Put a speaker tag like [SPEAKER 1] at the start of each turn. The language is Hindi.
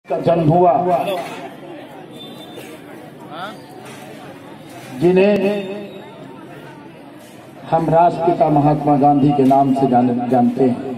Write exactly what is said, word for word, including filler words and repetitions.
[SPEAKER 1] का जन्म हुआ, जिन्हें हम राष्ट्रपिता महात्मा गांधी के नाम से जान, जानते हैं।